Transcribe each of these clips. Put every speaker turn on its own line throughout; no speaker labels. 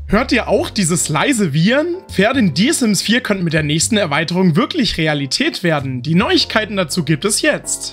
Hört ihr auch dieses leise Wiehern? Pferde in The Sims 4 könnten mit der nächsten Erweiterung wirklich Realität werden. Die Neuigkeiten dazu gibt es jetzt.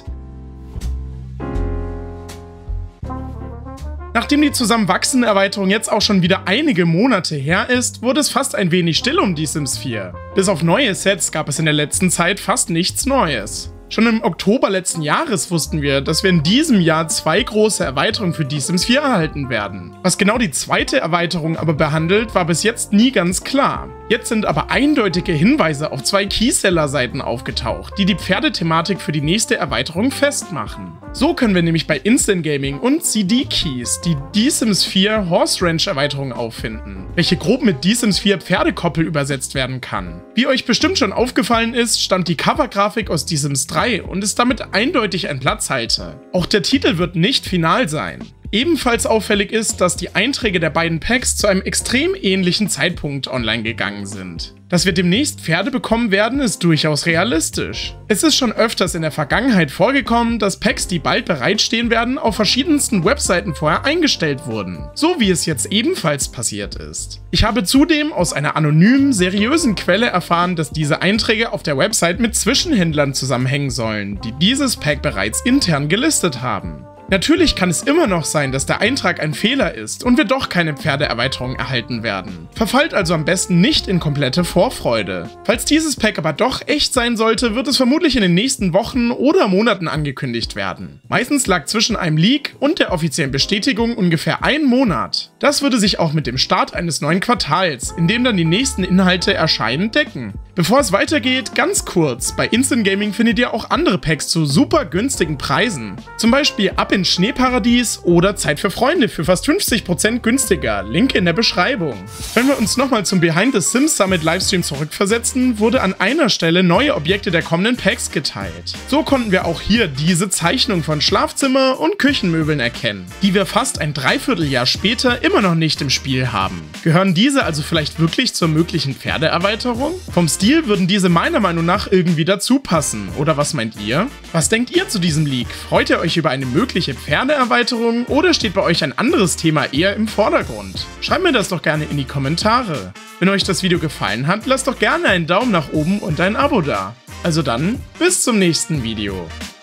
Nachdem die Zusammenwachsen-Erweiterung jetzt auch schon wieder einige Monate her ist, wurde es fast ein wenig still um The Sims 4. Bis auf neue Sets gab es in der letzten Zeit fast nichts Neues. Schon im Oktober letzten Jahres wussten wir, dass wir in diesem Jahr 2 große Erweiterungen für The Sims 4 erhalten werden. Was genau die zweite Erweiterung aber behandelt, war bis jetzt nie ganz klar. Jetzt sind aber eindeutige Hinweise auf 2 Keyseller-Seiten aufgetaucht, die die Pferdethematik für die nächste Erweiterung festmachen. So können wir nämlich bei Instant Gaming und CD Keys die The Sims 4 Horse Ranch Erweiterung auffinden, welche grob mit The Sims 4 Pferdekoppel übersetzt werden kann. Wie euch bestimmt schon aufgefallen ist, stammt die Covergrafik aus The Sims 3 und ist damit eindeutig ein Platzhalter. Auch der Titel wird nicht final sein. Ebenfalls auffällig ist, dass die Einträge der beiden Packs zu einem extrem ähnlichen Zeitpunkt online gegangen sind. Dass wir demnächst Pferde bekommen werden, ist durchaus realistisch. Es ist schon öfters in der Vergangenheit vorgekommen, dass Packs, die bald bereitstehen werden, auf verschiedensten Webseiten vorher eingestellt wurden. So wie es jetzt ebenfalls passiert ist. Ich habe zudem aus einer anonymen, seriösen Quelle erfahren, dass diese Einträge auf der Website mit Zwischenhändlern zusammenhängen sollen, die dieses Pack bereits intern gelistet haben. Natürlich kann es immer noch sein, dass der Eintrag ein Fehler ist und wir doch keine Pferdeerweiterung erhalten werden. Verfallt also am besten nicht in komplette Vorfreude. Falls dieses Pack aber doch echt sein sollte, wird es vermutlich in den nächsten Wochen oder Monaten angekündigt werden. Meistens lag zwischen einem Leak und der offiziellen Bestätigung ungefähr ein Monat. Das würde sich auch mit dem Start eines neuen Quartals, in dem dann die nächsten Inhalte erscheinen, decken. Bevor es weitergeht, ganz kurz, bei Instant Gaming findet ihr auch andere Packs zu super günstigen Preisen. Zum Beispiel Ab in Schneeparadies oder Zeit für Freunde für fast 50% günstiger, Link in der Beschreibung. Wenn wir uns nochmal zum Behind the Sims Summit Livestream zurückversetzen, wurde an einer Stelle neue Objekte der kommenden Packs geteilt. So konnten wir auch hier diese Zeichnung von Schlafzimmer und Küchenmöbeln erkennen, die wir fast ein Dreivierteljahr später immer noch nicht im Spiel haben. Gehören diese also vielleicht wirklich zur möglichen Pferdeerweiterung? Vom Stil würden diese meiner Meinung nach irgendwie dazu passen, oder was meint ihr? Was denkt ihr zu diesem Leak? Freut ihr euch über eine mögliche Pferdeerweiterung oder steht bei euch ein anderes Thema eher im Vordergrund? Schreibt mir das doch gerne in die Kommentare. Wenn euch das Video gefallen hat, lasst doch gerne einen Daumen nach oben und ein Abo da. Also dann, bis zum nächsten Video.